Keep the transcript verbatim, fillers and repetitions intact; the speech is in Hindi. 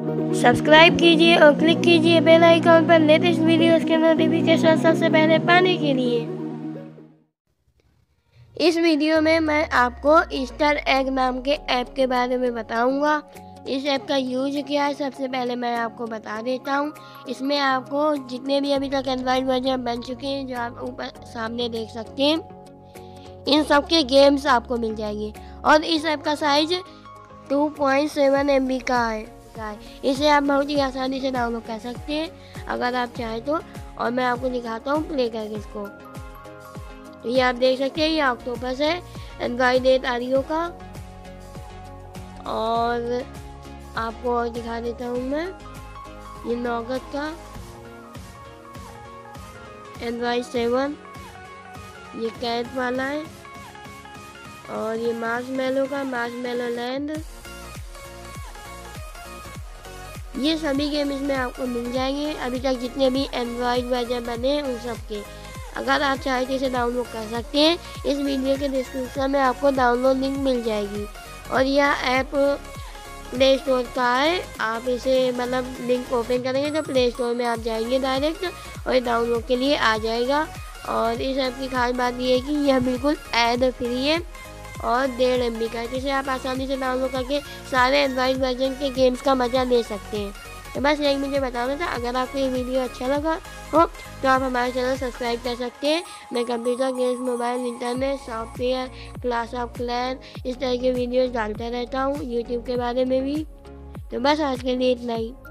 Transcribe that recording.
सब्सक्राइब कीजिए और क्लिक कीजिए बेल आइकॉन पर लेटेस्ट वीडियोस के नोटिफिकेशन सबसे पहले पाने के लिए। इस वीडियो में मैं आपको ईस्टर एग नाम के ऐप के बारे में बताऊंगा। इस ऐप का यूज क्या है सबसे पहले मैं आपको बता देता हूं। इसमें आपको जितने भी अभी तक एंड्रॉइड वर्जन बन चुके हैं, जो आप ऊपर सामने देख सकते हैं, इन सब के गेम्स आपको मिल जाएंगे। और इस ऐप का size two point seven M B का है। इसे आप बहुत ही आसानी से डाउनलोड कर सकते हैं अगर आप चाहें तो। और मैं आपको दिखाता हूँ प्ले करके इसको। तो ये आप देख सकते हैं, ये ऑक्टोपस है एंड्रॉइड एट आरियो का। और आपको और दिखा देता हूँ मैं, ये नौगत का एंड्रॉइड सेवन, ये कैट वाला है। और ये मार्शमैलो का मार्शमैलो लैंड। ये सभी गेम इसमें आपको मिल जाएंगे अभी तक जितने भी एंड्रॉइड वर्जन बने हैं उन सब के। अगर आप चाहें तो इसे डाउनलोड कर सकते हैं। इस वीडियो के डिस्क्रिप्शन में आपको डाउनलोड लिंक मिल जाएगी। और यह ऐप प्ले स्टोर का है। आप इसे मतलब लिंक ओपन करेंगे तो प्ले स्टोर में आप जाएंगे डायरेक्ट और ये डाउनलोड के लिए आ जाएगा। और इस ऐप की खास बात यह है कि यह बिल्कुल ऐड फ्री है और डेढ़ एम बी का है, जिसे आप आसानी से डाउनलोड करके सारे एंड्रॉइड वर्जन के गेम्स का मज़ा ले सकते हैं। तो बस यही मुझे बताना था। अगर आपको ये वीडियो अच्छा लगा हो तो आप हमारे चैनल सब्सक्राइब कर सकते हैं। मैं computer games, mobile, internet, software, clash of clans, इस तरह के वीडियोस डालता रहता हूँ यूट्यूब के बारे में भी। तो बस आज के लिए इतना ही।